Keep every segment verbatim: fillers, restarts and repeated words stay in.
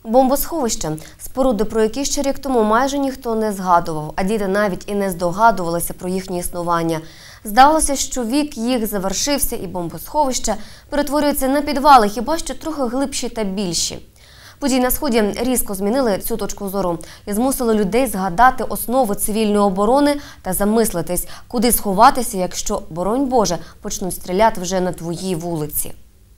Бомбосховище – споруди, про які ще рік тому майже ніхто не згадував, а діти навіть і не здогадувалися про їхнє існування. Здавалося, що вік їх завершився і бомбосховища перетворюються на підвали, хіба що трохи глибші та більші. Події на Сході різко змінили цю точку зору і змусили людей згадати основи цивільної оборони та замислитись, куди сховатися, якщо, боронь Боже, почнуть стріляти вже на твоїй вулиці.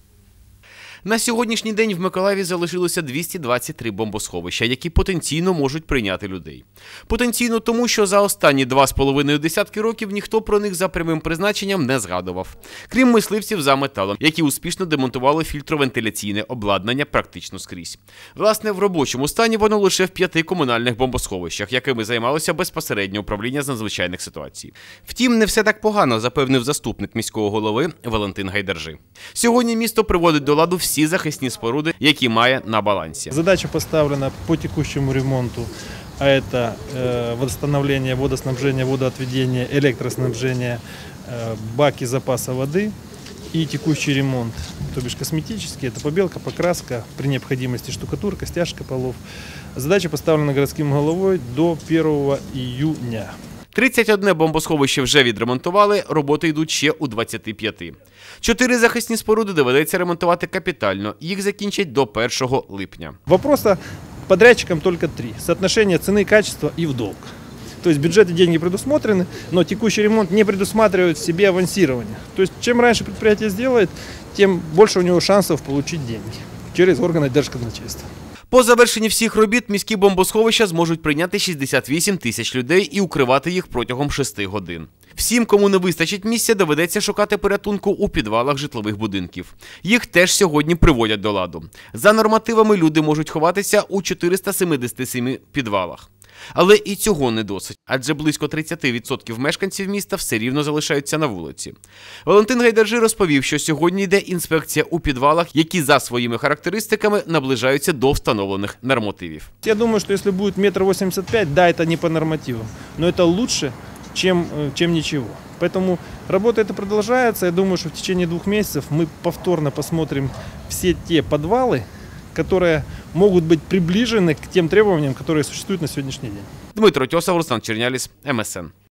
На сьогоднішній день в Миколаєві залишилося двісті двадцять три бомбосховища, які потенційно можуть прийняти людей. Потенційно тому, що за останні два з половиною десятки років ніхто про них за прямим призначенням не згадував. Крім мисливців за металом, які успішно демонтували фільтровентиляційне обладнання практично скрізь. Власне, в робочому стані воно лише в п'яти комунальних бомбосховищах, якими займалося безпосередньо управління з надзвичайних ситуацій. Втім, не все так погано, запевнив заступник міського голови Валентин Гайдаржи. Сьогодні місто приводить до ладу всі всі захисні споруди, які має на балансі. Задача поставлена по текущему ремонту, а это э, восстановление водоснабжения, водоотведения, электроснабжения, э, баки запаса воды и текущий ремонт, то бишь косметический, это побелка, покраска, при необходимости штукатурка, стяжка полов. Задача поставлена городским головой до первого июня. тридцять одне бомбосховище вже відремонтували, роботи йдуть ще у двадцяти п'яти. Чотири захисні споруди доведеться ремонтувати капітально, їх закінчать до першого липня. Вопроса подрядчикам только три. Соотношение цены и качества и в долг. То есть бюджет и деньги предусмотрены, но текущий ремонт не предусматривает в себе авансирование. То есть чем раньше предприятие сделает, тем больше у него шансов получить деньги через органы держказначейства. По завершенні всіх робіт міські бомбосховища зможуть прийняти шістдесят вісім тисяч людей і укривати їх протягом шести годин. Всім, кому не вистачить місця, доведеться шукати порятунку у підвалах житлових будинків. Їх теж сьогодні приводять до ладу. За нормативами люди можуть ховатися у чотириста сімдесят семи підвалах. Але і цього не досить, адже близько тридцять відсотків мешканців міста все рівно залишаються на вулиці. Валентин Гайдаржи розповів, що сьогодні йде інспекція у підвалах, які за своїми характеристиками наближаються до встановлених нормативів. Я думаю, що якщо буде метр вісімдесят п'ять, да, це не по нормативам, але це краще, чем, чем ничего. Поэтому работа эта продолжается. Я думаю, что в течение двух месяцев мы повторно посмотрим все те подвалы, которые могут быть приближены к тем требованиям, которые существуют на сегодняшний день. Дмитро Тьосов, Руслан Черняліс, ем ес ен.